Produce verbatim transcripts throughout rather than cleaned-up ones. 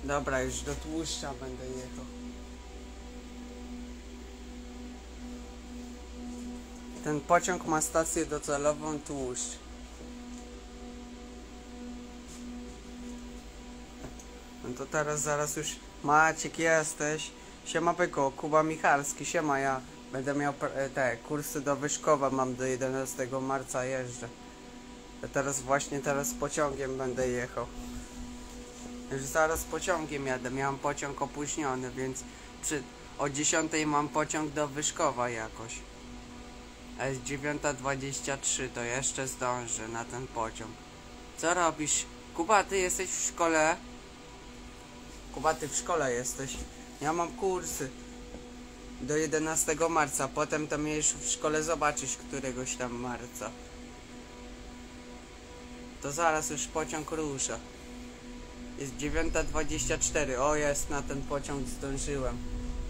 Dobra, już do Tłuszcza będę jechał. Ten pociąg ma stację docelową Tłuszcz. No to teraz zaraz już Maciek jesteś. Siema byko, Kuba Michalski, siema, ja będę miał te kursy do Wyszkowa, mam do jedenastego marca jeżdżę. Ja teraz właśnie teraz pociągiem będę jechał. Już zaraz pociągiem jadę, miałem pociąg opóźniony, więc przy, o dziesiątej mam pociąg do Wyszkowa jakoś. A jest dziewiąta dwadzieścia trzy, to jeszcze zdążę na ten pociąg. Co robisz? Kuba, ty jesteś w szkole? Kuba, ty w szkole jesteś. Ja mam kursy do jedenastego marca, potem to mnie już w szkole zobaczysz któregoś tam marca. To zaraz już pociąg rusza. Jest dziewiąta dwadzieścia cztery, o jest, na ten pociąg zdążyłem.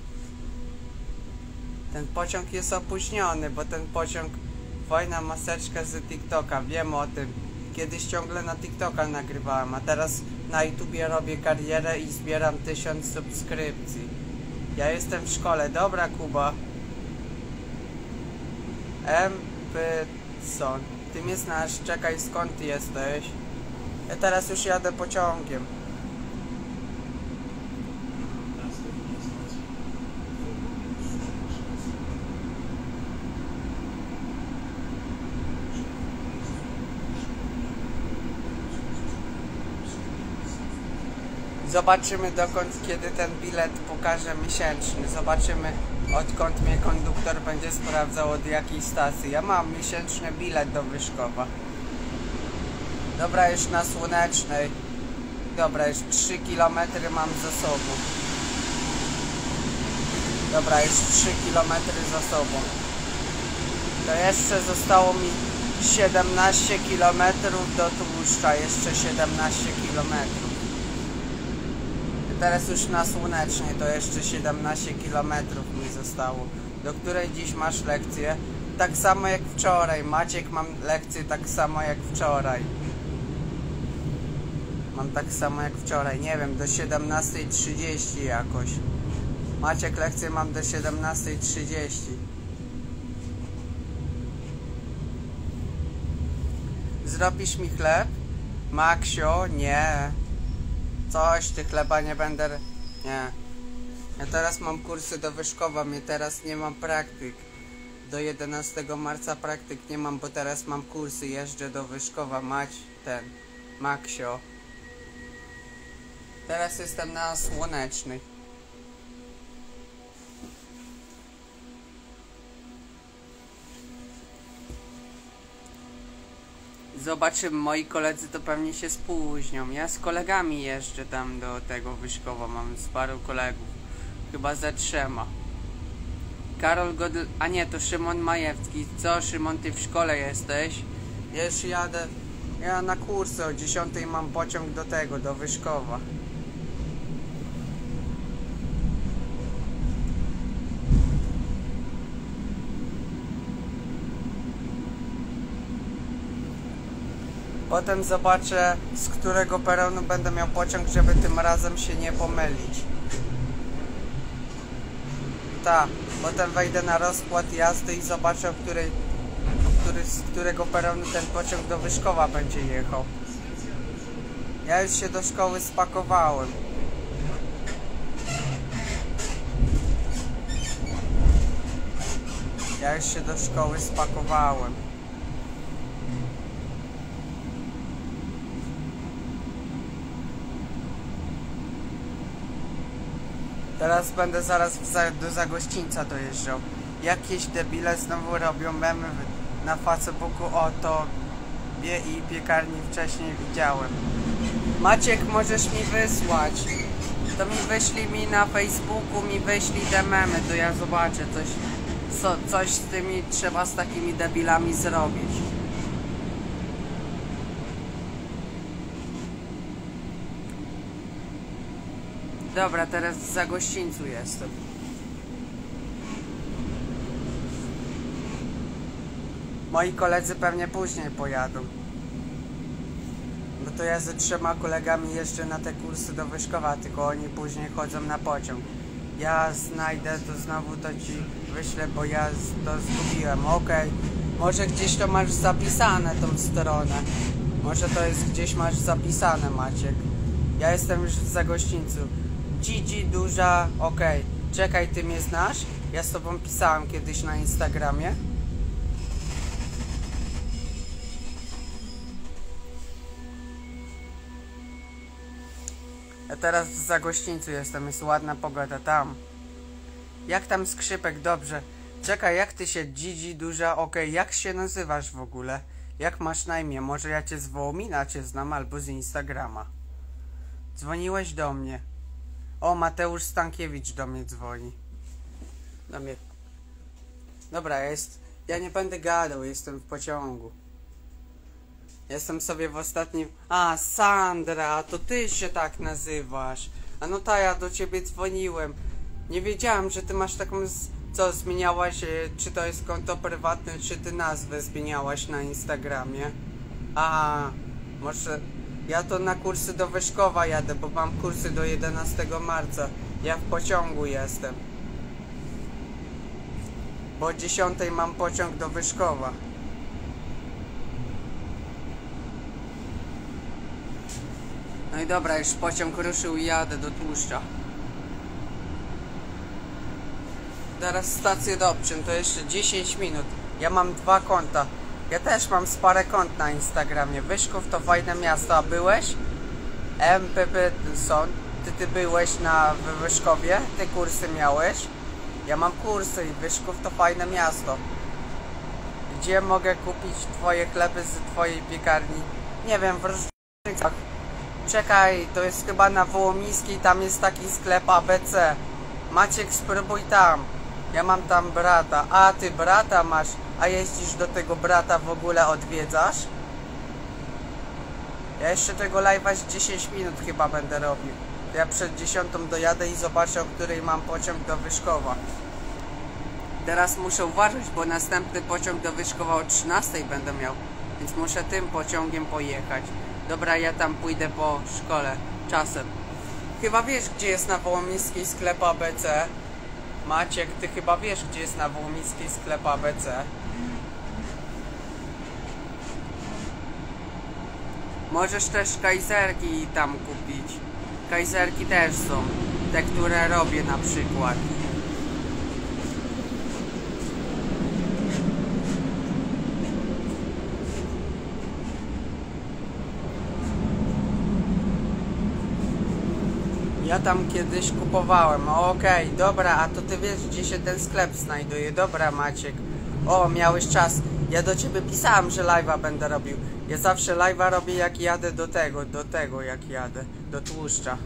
Ten pociąg jest opóźniony, bo ten pociąg, fajna maseczka z TikToka, wiem o tym. Kiedyś ciągle na TikToka nagrywałem, a teraz na YouTubie robię karierę i zbieram tysiąc subskrypcji. Ja jestem w szkole, dobra Kuba. M. Pytson, ty mnie znasz, czekaj, skąd ty jesteś? Ja teraz już jadę pociągiem. Zobaczymy dokąd, kiedy ten bilet pokaże miesięczny. Zobaczymy, odkąd mnie konduktor będzie sprawdzał, od jakiej stacji. Ja mam miesięczny bilet do Wyszkowa. Dobra, już na Słonecznej. Dobra, już trzy kilometry mam za sobą. Dobra, już trzy kilometry za sobą. To jeszcze zostało mi siedemnaście kilometrów do Tłuszcza. Jeszcze siedemnaście kilometrów. Teraz już na Słonecznej to jeszcze siedemnaście kilometrów mi zostało. Do której dziś masz lekcję? Tak samo jak wczoraj. Maciek, mam lekcję tak samo jak wczoraj. Mam tak samo jak wczoraj. Nie wiem, do siedemnastej trzydzieści jakoś. Maciek, lekcję mam do siedemnastej trzydzieści. Zrobisz mi chleb? Maksio, nie. Coś, ty chleba nie będę... Nie. Ja teraz mam kursy do Wyszkowa, mnie teraz nie mam praktyk. Do jedenastego marca praktyk nie mam, bo teraz mam kursy, jeżdżę do Wyszkowa, mać ten... Maksio. Teraz jestem na Słonecznej. Zobaczymy, moi koledzy to pewnie się spóźnią. Ja z kolegami jeżdżę tam do tego Wyszkowa, mam z paru kolegów. Chyba ze trzema. Karol Godl... A nie, to Szymon Majewski. Co, Szymon, ty w szkole jesteś? Ja już jadę... Ja na kursy, o dziesiątej mam pociąg do tego, do Wyszkowa. Potem zobaczę, z którego peronu będę miał pociąg, żeby tym razem się nie pomylić. Tak, potem wejdę na rozkład jazdy i zobaczę, o której, o który, z którego peronu ten pociąg do Wyszkowa będzie jechał. Ja już się do szkoły spakowałem. Ja już się do szkoły spakowałem. Teraz będę zaraz za, do Zagościńca dojeżdżał. Jakieś debile znowu robią memy na Facebooku o tobie i piekarni wcześniej widziałem. Maciek, możesz mi wysłać. To mi wyślij mi na Facebooku, mi wyślij te memy, to ja zobaczę coś. Co, coś z tymi trzeba z takimi debilami zrobić. Dobra, teraz w Zagościńcu jestem. Moi koledzy pewnie później pojadą. Bo to ja ze trzema kolegami jeżdżę na te kursy do Wyszkowa, tylko oni później chodzą na pociąg. Ja znajdę, to znowu to ci wyślę, bo ja to zgubiłem. Okej, okay. Może gdzieś to masz zapisane, tą stronę. Może to jest gdzieś masz zapisane, Maciek. Ja jestem już w Zagościńcu. Gigi duża, okej. Okay. Czekaj, ty mnie znasz? Ja z tobą pisałem kiedyś na Instagramie. Ja teraz w Zagościńcu jestem, jest ładna pogoda tam. Jak tam Skrzypek? Dobrze. Czekaj, jak ty się Gigi duża, okej, okay. Jak się nazywasz w ogóle? Jak masz na imię? Może ja cię z Wołomina cię znam albo z Instagrama. Dzwoniłeś do mnie. O, Mateusz Stankiewicz do mnie dzwoni. Do mnie. Dobra, jest. Ja nie będę gadał, jestem w pociągu. Jestem sobie w ostatnim... A, Sandra, to ty się tak nazywasz. A no ta, ja do ciebie dzwoniłem. Nie wiedziałem, że ty masz taką... Z... Co, zmieniałaś, czy to jest konto prywatne, czy ty nazwę zmieniałaś na Instagramie? A, może... Ja to na kursy do Wyszkowa jadę, bo mam kursy do jedenastego marca. Ja w pociągu jestem. Bo o dziesiątej mam pociąg do Wyszkowa. No i dobra, już pociąg ruszył i jadę do Tłuszcza. Teraz stację Dobczyn, to jeszcze dziesięć minut. Ja mam dwa konta. Ja też mam z parę kont na Instagramie. Wyszków to fajne miasto, a byłeś? M P P Son, ty, ty byłeś na w Wyszkowie? Ty kursy miałeś? Ja mam kursy i Wyszków to fajne miasto. Gdzie mogę kupić twoje chleby z twojej piekarni? Nie wiem, w Różnicach. Czekaj, to jest chyba na Wołomińskiej, tam jest taki sklep A B C. Maciek, spróbuj tam. Ja mam tam brata. A, ty brata masz. A jeździsz do tego brata, w ogóle odwiedzasz? Ja jeszcze tego live'a z dziesięć minut chyba będę robił. Ja przed dziesiątą dojadę i zobaczę, o której mam pociąg do Wyszkowa. Teraz muszę uważać, bo następny pociąg do Wyszkowa o trzynastej będę miał. Więc muszę tym pociągiem pojechać. Dobra, ja tam pójdę po szkole. Czasem. Chyba wiesz, gdzie jest na Wołomińskiej sklep A B C? Maciek, ty chyba wiesz, gdzie jest na Wołomińskiej sklep A B C? Możesz też kajzerki tam kupić. Kajzerki też są. Te, które robię na przykład. Ja tam kiedyś kupowałem. Okej, okay, dobra, a to ty wiesz, gdzie się ten sklep znajduje. Dobra, Maciek. O, miałeś czas. Ja do ciebie pisałem, że live'a będę robił. Ja zawsze live'a robię, jak jadę do tego, do tego jak jadę, do Tłuszcza.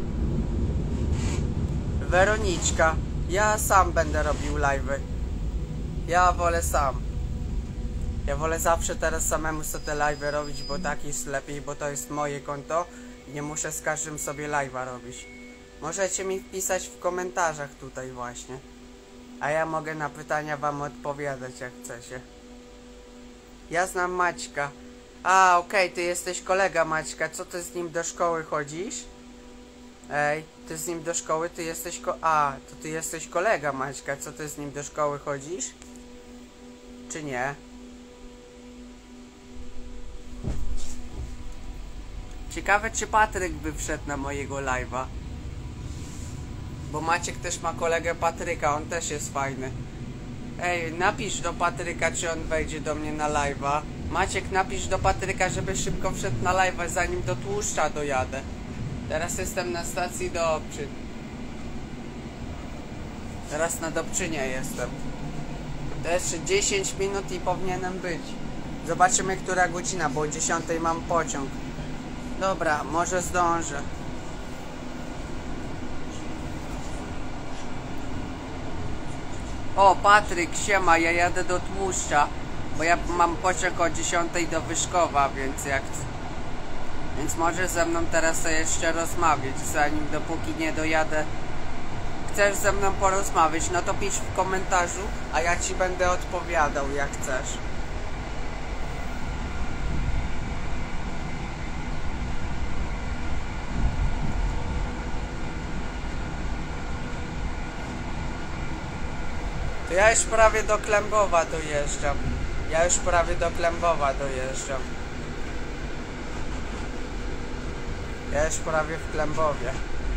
Weroniczka, ja sam będę robił live'y. Ja wolę sam. Ja wolę zawsze teraz samemu sobie te live'y robić, bo tak jest lepiej, bo to jest moje konto. Nie muszę z każdym sobie live'a robić. Możecie mi wpisać w komentarzach tutaj właśnie. A ja mogę na pytania wam odpowiadać, jak chcecie. Ja znam Maćka. A, okej, okay, ty jesteś kolega Maćka. Co ty z nim do szkoły chodzisz? Ej, ty z nim do szkoły, ty jesteś ko... A, to ty jesteś kolega Maćka. Co ty z nim do szkoły chodzisz? Czy nie? Ciekawe, czy Patryk by wszedł na mojego live'a. Bo Maciek też ma kolegę Patryka, on też jest fajny. Ej, napisz do Patryka, czy on wejdzie do mnie na live'a. Maciek, napisz do Patryka, żeby szybko wszedł na live'a, zanim do Tłuszcza dojadę. Teraz jestem na stacji Dobczyn. Teraz na Dobczynie jestem. To jeszcze dziesięć minut i powinienem być. Zobaczymy, która godzina, bo o dziesiątej mam pociąg. Dobra, może zdążę. O, Patryk, siema, ja jadę do Tłuszcza, bo ja mam pociąg o dziesiątej do Wyszkowa, więc jak... Więc możesz ze mną teraz jeszcze rozmawiać, zanim dopóki nie dojadę. Chcesz ze mną porozmawiać, no to pisz w komentarzu, a ja ci będę odpowiadał, jak chcesz. To ja już prawie do Kłębowa dojeżdżam. Ja już prawie do Kłębowa dojeżdżam. Ja już prawie w Kłębowie.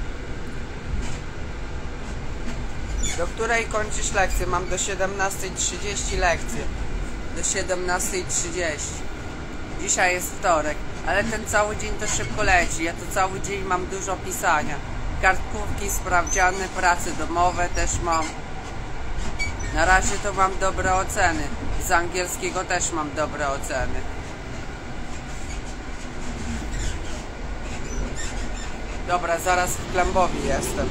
Do której kończysz lekcję? Mam do siedemnastej trzydzieści lekcję. Do siedemnastej trzydzieści. Dzisiaj jest wtorek, ale ten cały dzień to szybko leci. Ja to cały dzień mam dużo pisania. Kartkówki, sprawdziany, prace domowe też mam. Na razie to mam dobre oceny. Z angielskiego też mam dobre oceny. Dobra, zaraz w Kłębowie jestem.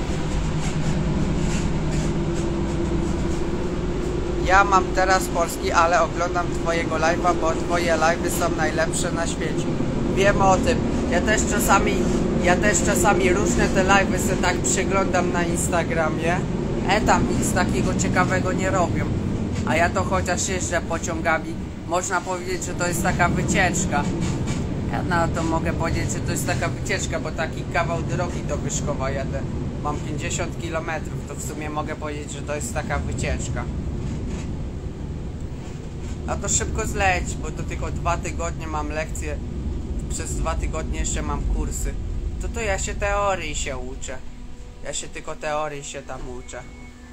Ja mam teraz polski, ale oglądam twojego live'a, bo twoje live'y są najlepsze na świecie. Wiem o tym. Ja też czasami, ja też czasami różne te live'y sobie tak przeglądam na Instagramie. E, tam nic takiego ciekawego nie robią. A ja to chociaż jeżdżę pociągami. Można powiedzieć, że to jest taka wycieczka. Ja na to mogę powiedzieć, że to jest taka wycieczka, bo taki kawał drogi do Wyszkowa jadę. Mam pięćdziesiąt kilometrów, to w sumie mogę powiedzieć, że to jest taka wycieczka. A to szybko zleci, bo to tylko dwa tygodnie mam lekcje. Przez dwa tygodnie jeszcze mam kursy. To to ja się teorii się uczę. Ja się tylko teorii się tam uczę.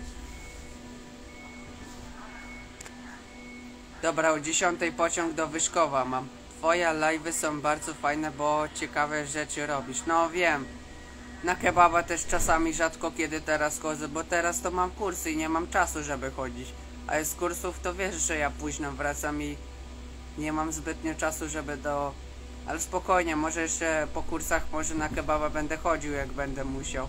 Dobra, o dziesiątej pociąg do Wyszkowa mam. Twoje live'y są bardzo fajne, bo ciekawe rzeczy robisz. No wiem. Na kebaba też czasami rzadko kiedy teraz chodzę, bo teraz to mam kursy i nie mam czasu, żeby chodzić. A z kursów to wiesz, że ja późno wracam i nie mam zbytnio czasu, żeby do... Ale spokojnie, może jeszcze po kursach może na kebaba będę chodził, jak będę musiał.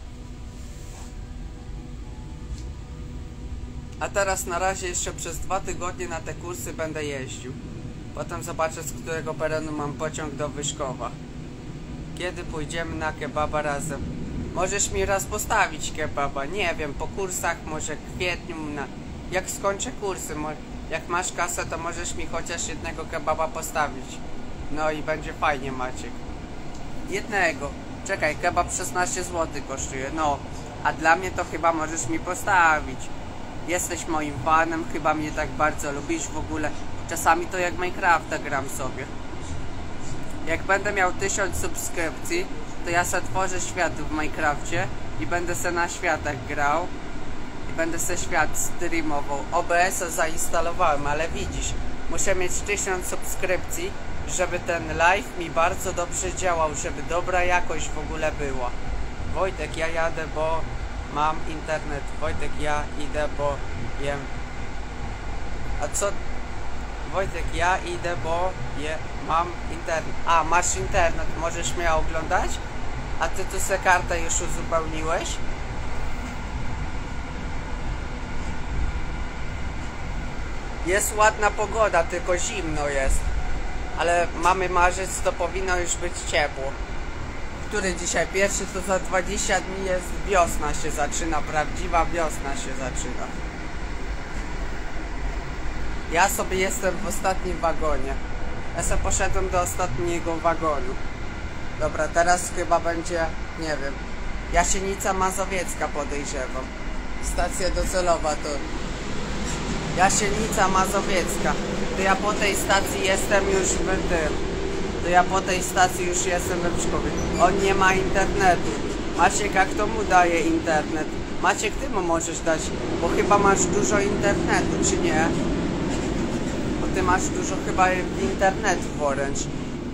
A teraz na razie jeszcze przez dwa tygodnie na te kursy będę jeździł. Potem zobaczę, z którego peronu mam pociąg do Wyszkowa. Kiedy pójdziemy na kebaba razem? Możesz mi raz postawić kebaba, nie wiem, po kursach, może w kwietniu, na... jak skończę kursy, jak masz kasę, to możesz mi chociaż jednego kebaba postawić. No i będzie fajnie, Maciek. Jednego. Czekaj, kebab szesnaście złotych kosztuje, no. A dla mnie to chyba możesz mi postawić. Jesteś moim fanem, chyba mnie tak bardzo lubisz w ogóle. Czasami to jak Minecrafta gram sobie. Jak będę miał tysiąc subskrypcji, to ja se tworzę świat w Minecrafcie i będę se na światach grał. I będę se świat streamował. O B S-a zainstalowałem, ale widzisz, muszę mieć tysiąc subskrypcji, żeby ten live mi bardzo dobrze działał, żeby dobra jakość w ogóle była. Wojtek, ja jadę, bo mam internet. Wojtek, ja idę, bo jem. A co? Wojtek, ja idę, bo je, mam internet. A, masz internet, możesz mnie oglądać? A ty tu se kartę już uzupełniłeś? Jest ładna pogoda, tylko zimno jest. Ale mamy marzec, to powinno już być ciepło. Który dzisiaj pierwszy, to za dwadzieścia dni jest wiosna się zaczyna. Prawdziwa wiosna się zaczyna. Ja sobie jestem w ostatnim wagonie. Ja sobie poszedłem do ostatniego wagonu. Dobra, teraz chyba będzie, nie wiem, Jasienica Mazowiecka podejrzewam. Stacja docelowa to Jasienica Mazowiecka. To ja po tej stacji jestem już w tym. To ja po tej stacji już jestem we Wyszkowie. On nie ma internetu. Maciek, jak to mu daje internet? Maciek, ty mu możesz dać, bo chyba masz dużo internetu, czy nie? Bo ty masz dużo chyba internetu w Orange.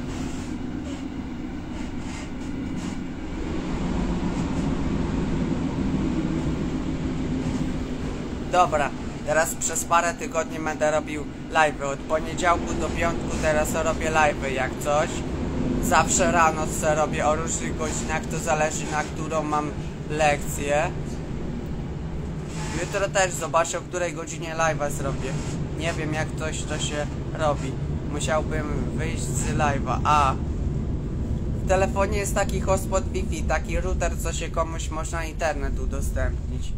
Dobra, teraz przez parę tygodni będę robił live'y. Od poniedziałku do piątku teraz robię live'y jak coś. Zawsze rano se robię o różnych godzinach, to zależy na którą mam lekcję. Jutro też zobaczę, o której godzinie live'a zrobię. Nie wiem, jak coś to się robi. Musiałbym wyjść z live'a. A w telefonie jest taki hotspot Wi-Fi, taki router, co się komuś można internet udostępnić.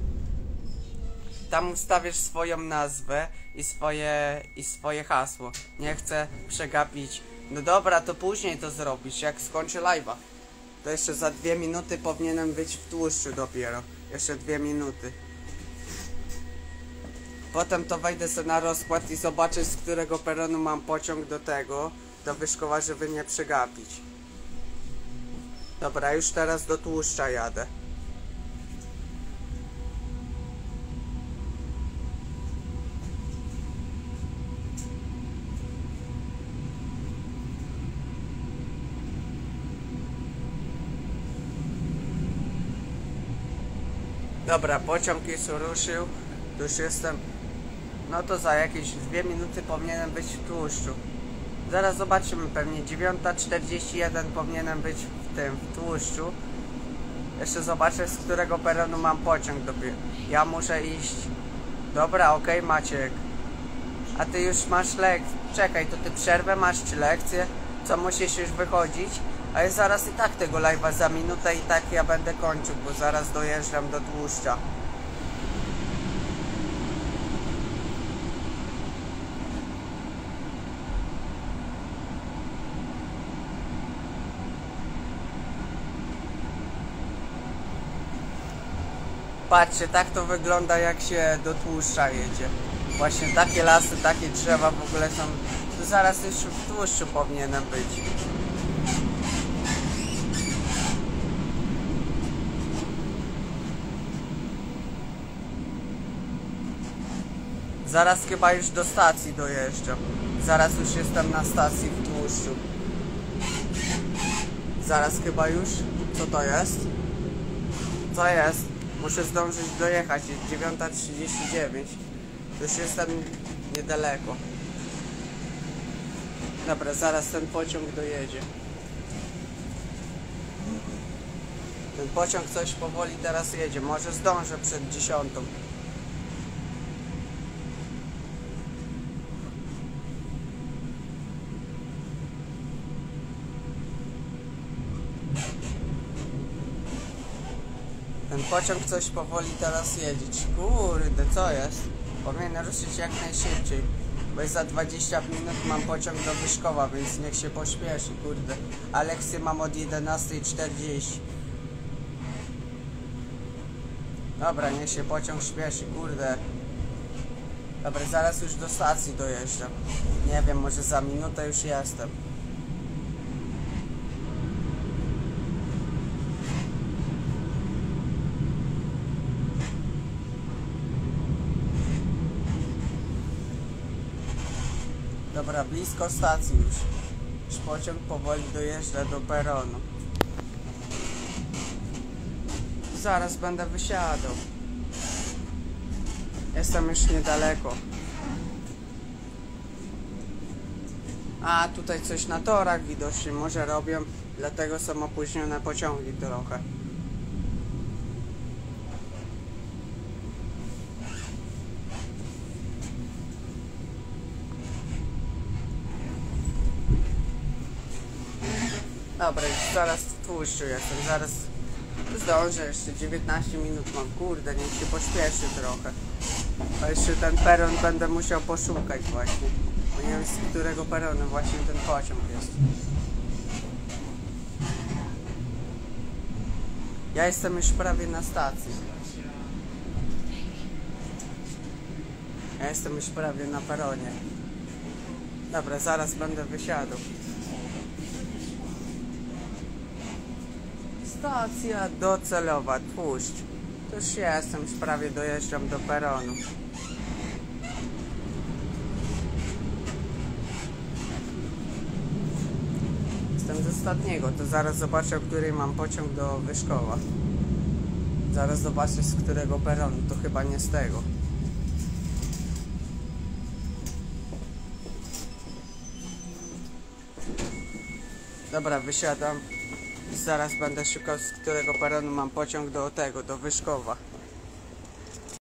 Tam ustawisz swoją nazwę i swoje, i swoje hasło. Nie chcę przegapić. No dobra, to później to zrobisz, jak skończę live'a. To jeszcze za dwie minuty powinienem być w tłuszczu dopiero. Jeszcze dwie minuty. Potem to wejdę sobie na rozkład i zobaczę, z którego peronu mam pociąg do tego, do Wyszkowa, żeby nie przegapić. Dobra, już teraz do Tłuszcza jadę. Dobra, pociąg już ruszył. Już jestem. No to za jakieś dwie minuty powinienem być w Tłuszczu. Zaraz zobaczymy, pewnie dziewiąta czterdzieści jeden powinienem być w tym, w Tłuszczu. Jeszcze zobaczę, z którego peronu mam pociąg dopiero. Ja muszę iść. Dobra, okej, okay, Maciek. A ty już masz lekcję. Czekaj, to ty przerwę masz czy lekcję? Co, musisz już wychodzić? A ja zaraz i tak tego live'a za minutę i tak ja będę kończył, bo zaraz dojeżdżam do Tłuszcza. Patrzcie, tak to wygląda, jak się do Tłuszcza jedzie. Właśnie takie lasy, takie drzewa w ogóle są. To zaraz już w Tłuszczu powinienem być. Zaraz chyba już do stacji dojeżdżam. Zaraz już jestem na stacji w Tłuszczu. Zaraz chyba już. Co to jest? Co jest? Muszę zdążyć dojechać. Jest dziewiąta trzydzieści dziewięć. Już jestem niedaleko. Dobra, zaraz ten pociąg dojedzie. Ten pociąg coś powoli teraz jedzie. Może zdążę przed dziesiątą. Ten pociąg coś powoli teraz jedzie. Kurde, co jest? Powinien ruszyć jak najszybciej. Bo jest za dwadzieścia minut mam pociąg do Wyszkowa, więc niech się pośpieszy, kurde. A lekcję mam od jedenastej czterdzieści. Dobra, niech się pociąg śpieszy, kurde. Dobra, zaraz już do stacji dojeżdżam. Nie wiem, może za minutę już jestem. Dobra, blisko stacji już. Już pociąg powoli dojeżdża do peronu. Zaraz będę wysiadał. Jestem już niedaleko. A, tutaj coś na torach widocznie może robią, dlatego są opóźnione pociągi trochę. Dobra, już zaraz w Tłuszczu jestem, zaraz zdążę, jeszcze dziewiętnaście minut mam, kurde, niech się pośpieszy trochę. A jeszcze ten peron będę musiał poszukać właśnie, bo nie wiem, z którego peronu właśnie ten pociąg jest. Ja jestem już prawie na stacji. Ja jestem już prawie na peronie. Dobra, zaraz będę wysiadał. Stacja docelowa, Tłuszcz. To już jestem, już prawie dojeżdżam do peronu. Jestem z ostatniego, to zaraz zobaczę, o której mam pociąg do Wyszkowa. Zaraz zobaczę, z którego peronu, to chyba nie z tego. Dobra, wysiadam. Zaraz będę szukał, z którego peronu mam pociąg do tego, do Wyszkowa.